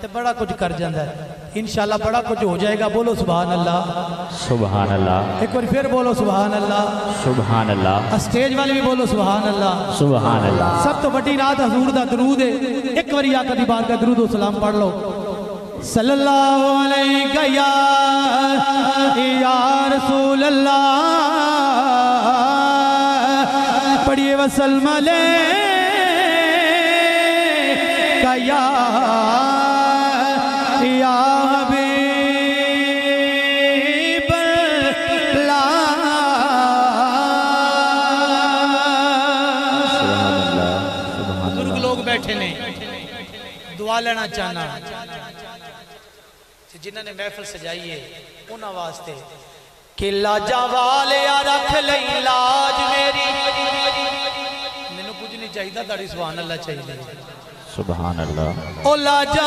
تے بڑا کچھ کر جاندہ ہے انشاءاللہ بڑا کچھ ہو جائے گا بولو سبحان اللہ سبحان اللہ ایک بار پھر بولو سبحان اللہ سبحان اللہ اسٹیج والے بھی بولو سبحان اللہ سبحان اللہ سب تو بڑی رات حضور دا درود ہے ایک بار آقا دی بات کا درود و سلام پڑھ لو صلی اللہ علیہ یا رسول اللہ پڑھئے وسلم علیہ یا حبیب اللہ بزرگ لوگ بیٹھے نے دعا لینا چاہنا جنہوں نے محفل سجائی ہے انہاں واسطے کہ لاجا والیا رکھ لئی لاج میری میں نے کچھ نہیں چاہیے داڑی سبحان اللہ چاہیے سبحان اللہ او لاجا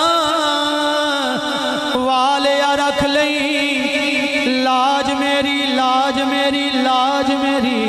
والیا رکھ لئی لاج میری لاج میری لاج میری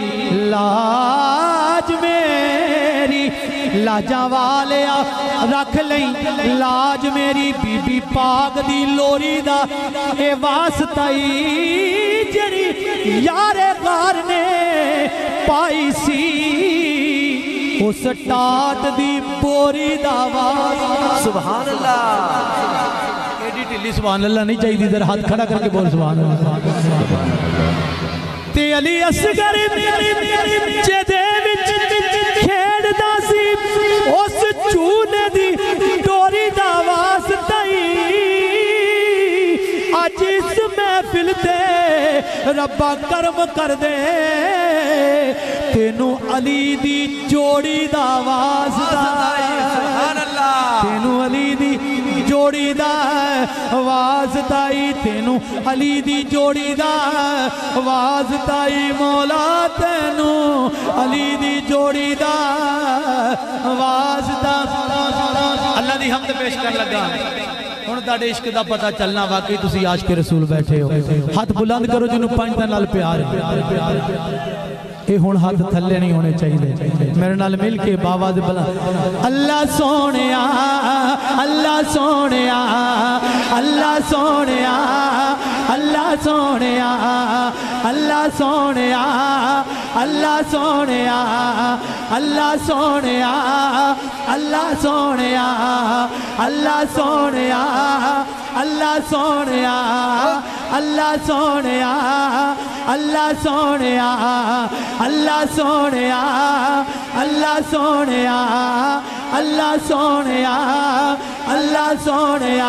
لاج میری لاجا والیا رکھ لئی لاج میری بی بی پاک دی لوری دا اے واسطائی جری یار غار نے پائی سی اس ٹاٹ دی بوری دا واسطائی سبحان اللہ ایڈی ٹلی سبحان اللہ نہیں چاہیے دی در ہاتھ کھڑا کر کے بول سبحان اللہ تے علی اصغر جے دے وچ کھیڑ دا سی اس چونے دی ڈوری دا واسطائی آج اس محفل تے ربا کرم کر دے تینو علی دی جوڑی دا واسطائی سبحان اللہ تینو علی دی جوڑی دا واسطائی تینو علی دی جوڑی دا واسطائی مولا تینو علی دی جوڑی دا واسطہ اللہ دی حمد پیش کر لگا ہن تاڑے عشق دا پتہ چلنا واقعی تسی عاشق رسول بیٹھے ہو ہاتھ بلند کرو جنوں پنج دن نال پیار ہے اے ہون ہاتھ تھلے نہیں ہونے چاہیے میرے نال مل کے باواز بلند اللہ سونیا اللہ سونیا اللہ سونیا اللہ سونیا اللہ سونیا اللہ سونیا اللہ سونیا اللہ سونیا اللہ سونیا اللہ سونیا اللہ سونیا اللہ سونیا اللہ سونیا اللہ سونیا اللہ سونیا اللہ سونیا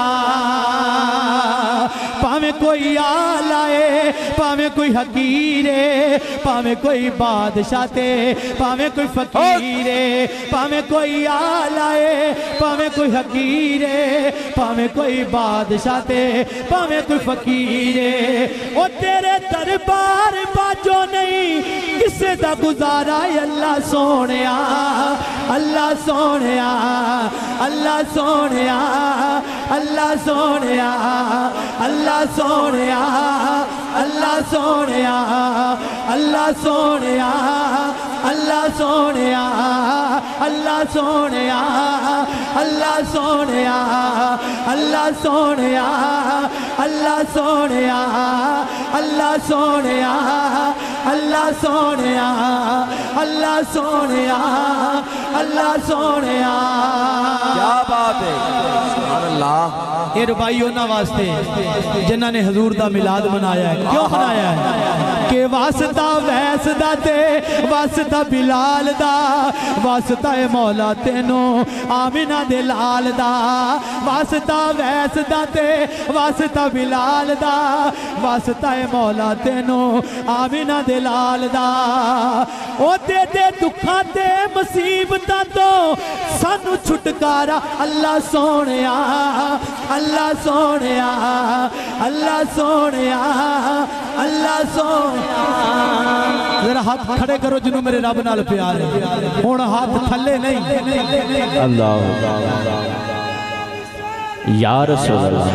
پاویں کوئی آلائے پاویں کوئی حقیرے پاویں کوئی بادشاہ تے پاویں کوئی فقیرے پاویں کوئی آلائے پاویں کوئی حقیرے پاویں کوئی بادشاہ تے پاویں کوئی فقیرے او تیرے دربار باجو نہیں کسے دا گزارا اللہ سونیا اللہ سونیا اللہ سونیا اللہ سونیا اللہ سونیا اللہ سونیا اللہ سونیا اللہ سونیا اللہ سونیا اللہ سونیا اللہ سونیا اللہ سونیا اللہ سونیا اللہ سونیا اللہ سونیا اللہ سونیا کیا بات ہے سبحان اللہ یہ ربائی ہونا واسطے جنہاں نے حضور دا میلاد منایا ہے کیوں منایا ہے کہ واسطہ ویس دا تے واسطہ بلال دا واسطہ مولا تینو آمینہ دے لال دا واسطہ ویس دا تے واسطہ بلال دا واسطہ مولا تینو آمینہ دے لال دا او دے دے دکھا دے مصیبتاں تو سانو چھٹکارا اللہ سونیا اللہ سونیا اللہ سونیا اللہ سونیا ذرا ہاتھ کھڑے کرو جنہوں میرے رب نال پیار ہے ہون ہاتھ تھلے نہیں اللہ یا رسول اللہ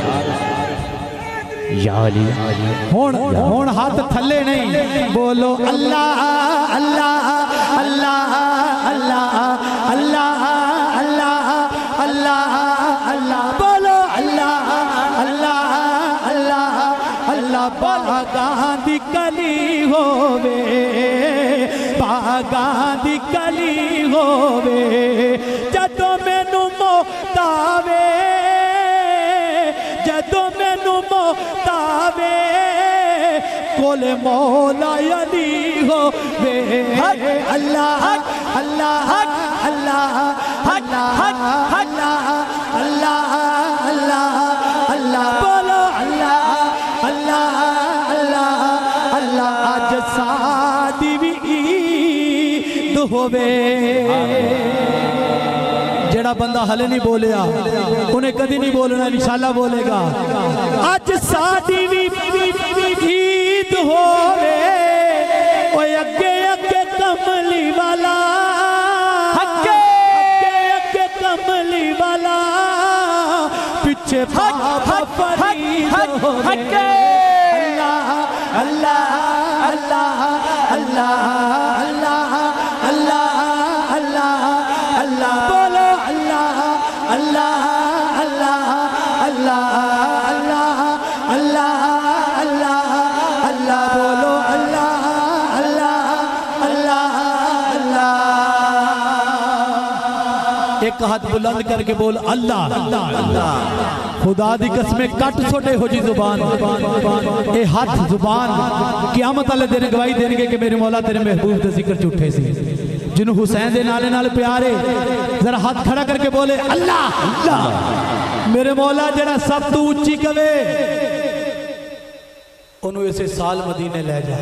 یا علی ہون ہاتھ تھلے نہیں بولو اللہ اللہ اللہ اللہ اللہ اللہ اللہ اللہ होवे जदों मैनू मौत आवे जदों मैनू मौत आवे कोले मौला अली होवे अल्लाह अल्लाह अल्लाह अल्लाह अल्लाह अल्लाह अल्लाह अल्लाह बोलो अल्लाह अल्लाह अल्लाह अल्लाह अज सादी भी ईद होवे जेड़ा बंदा हले नहीं बोलिया उन्हें कदी नहीं बोलना इंशाअल्लाह बोलेगा अज सादी भी ईद होवे ओए अगे अगे कमली वाला अगे अगे कमली वाला पीछे बाबा फरीद होवे अल्लाह अल्लाह अल्लाह अल्लाह अल्लाह अल्लाह अल्लाह अल्लाह बोलो अल्लाह अल्लाह अल्लाह अल्लाह अल्लाह अल्लाह अल्लाह अल्लाह बोलो अल्लाह अल्लाह अल्लाह अल्लाह एक हाथ बुलंद करके बोल अल्लाह अल्लाह खुदा दी कसमें कट छोटे हो जी जुबान ए हाथ जुबान क़यामत वाले दिन गवाही देंगे कि मेरे मौला तेरे महबूब दे जिक्र झूठे सी जिन्हों हुसैन दे नाले नाल प्यारे जरा हाथ खड़ा करके बोले अल्लाह अल्लाह मेरे मौला जरा सब तो ऊंची कवे ओनू इसे साल मदीने ले जा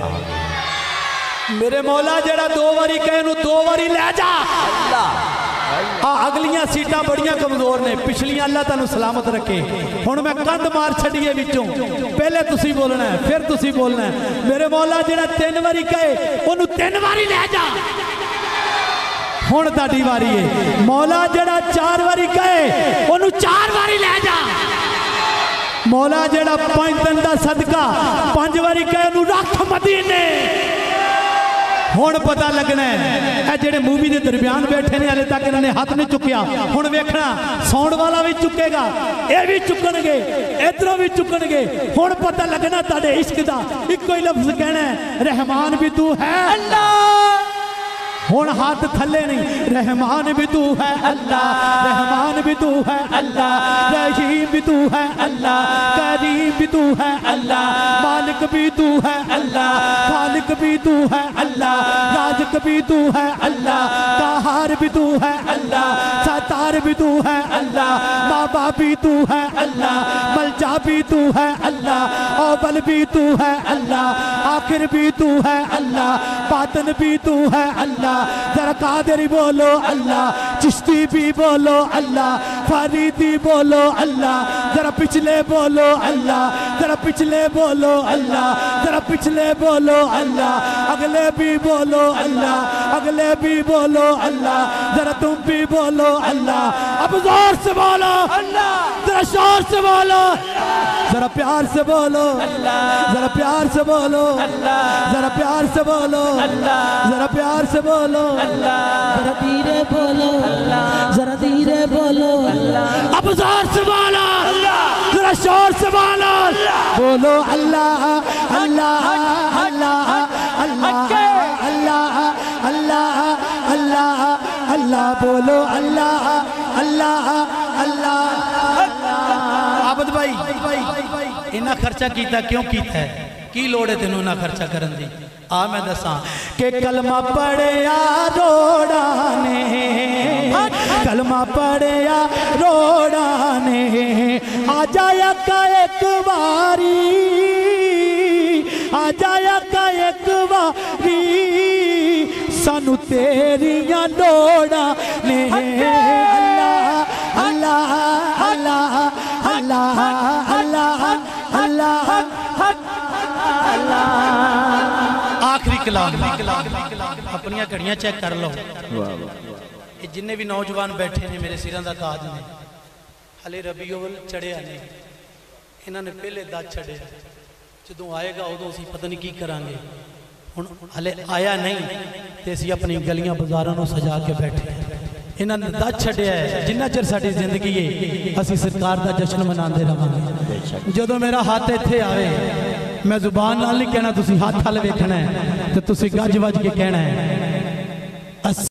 मेरे मौला जरा दो बारी कहे नू दो बारी ले जा अगलियां सीटां बड़ियां कमजोर ने पिछलियां अल्लाह तानू सलामत रखे हुण मैं कंध मार छड़िए विचों पहले तुसी बोलना है फिर तुसी बोलना है मेरे मौला जरा तीन बारी कहे ओनू तीन बारी ले जा हुण ताडी वारी है मौला जरा चार बारी कहे ओनू चार बारी ले जा मौला जरा 5 दिन दा सदका 5 बारी कहे ओनू रख मदीने हुण पता लगना है जेड़े मूवी के दरम्यान बैठे ने हाले तक इन्होंने हाथ नहीं चुकया हुण वेखना साउंड वाला भी चुकेगा ये भी चुकणगे इधरों भी चुकणगे हुण पता लगना तुहाडे इश्क दा इक्को ही लफ्ज कहना है रहमान भी तू है अल्लाह हुण हाथ थले नहीं रहमान भी तू है अल्लाह रहमान भी तू है अल्लाह रहीम भी तू है अल्लाह करीम भी तू है अल्लाह मालिक भी तू है अल्लाह खालिक भी तू है अल्लाह राज़िक भी तू है अल्लाह कहार भी तू है अल्लाह सत्तार भी तू है अल्लाह बाबा भी तू है अल्लाह मलजा भी तू है अल्लाह अव्वल भी तू है अल्लाह आखिर भी तू है अल्लाह बातिन भी तू है अल्लाह जरा कादरी बोलो अल्लाह चिश्ती भी बोलो अल्लाह फरीदी बोलो अल्लाह जरा पिछले बोलो अल्लाह जरा पिछले बोलो अल्लाह जरा पिछले बोलो अल्लाह अगले भी बोलो अल्लाह अगले भी बोलो अल्लाह जरा तुम भी बोलो अल्लाह अब जोर से बोलो अल्लाह जरा शोर से बोलो जरा प्यार से बोलो अल्लाह जरा प्यार से बोलो अल्लाह जरा प्यार से बोलो अल्लाह जरा प्यार से बोलो अल्लाह जरा धीरे बोलो अल्लाह जरा धीरे बोलो अल्लाह अब जोर से बोलो अल्लाह जरा शोर से बोलो बोलो अल्लाह अल्लाह अल्लाह अल्लाह अल्लाह अल्लाह अल्लाह अल्लाह बोलो अल्लाह अल्लाह अल्लाह आबद भाई इन्ना खर्चा कीता क्यों कीता है की लोड़ है तेनू इन्ना खर्चा करन दी आ मैं दसा कि कलमा पढ़िया रोड़ा ने कलमा पढ़िया रोड़ा ने आ जाया का एक बारी आ जाया का एक बारी सानू तेरियां लोड़ा ने अल्लाह अल्लाह अल्लाह अल्लाह अल्लाह अल्लाह आखिरी कलाम अपनी घड़ियां चेक कर लो जिन्ने भी नौजवान बैठे ने मेरे सिरां दा ताज ने हले रबीउल चढ़िया ने इन्होंने पहले दस छड़े जो आएगा उदों असीं पता नहीं की करांगे हुण हले आया नहीं तो असीं अपनी गलियां बाजारां नूं सजा के बैठे इन्होंने दस छड़िया है जिन्ना चिर साडी जिंदगी है असीं सरकार दा जश्न मनाते रहांगे जदों मेरा हाथ इत्थे आवे मैं जुबान नाल नहीं कहना तुसीं हाथ हल वेखना है तो तुसीं गज वज के कहना है।